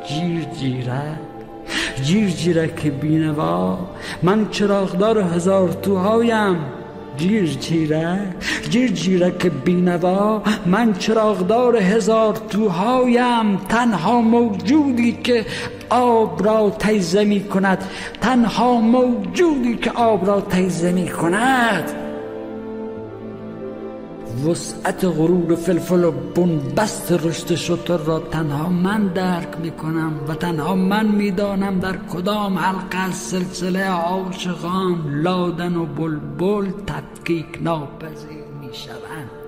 جیر جیرک جیر جیرک بینوا، من چراغدار هزار توهایم. جیر جیرک بینوا، من چراغدار هزار توهایم. تنها موجودی که آب را تیزه می کند، تنها موجودی که آب را تیزه می کند. وسعت غرور فلفل و بنبست رشد شتر را تنها من درک می کنم و تنها من می دانم در کدام حلقه از سلسله عاشقان لادن و بلبل تفکیک ناپذیر می شوند.